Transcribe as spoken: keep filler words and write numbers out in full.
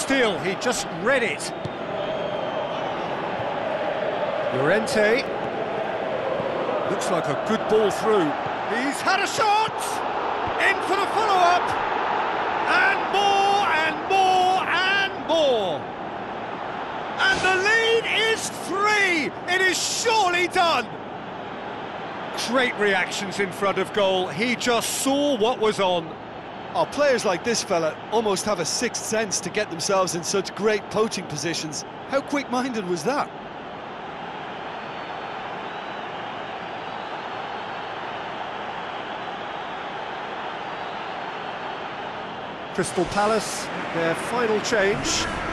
steal, he just read it. Llorente. Looks like a good ball through. He's had a shot! In for the follow-up! And more, and more, and more! And the lead is three! It is surely done! Great reactions in front of goal. He just saw what was on. Oh, players like this fella almost have a sixth sense to get themselves in such great poaching positions. How quick-minded was that? Crystal Palace, their final change.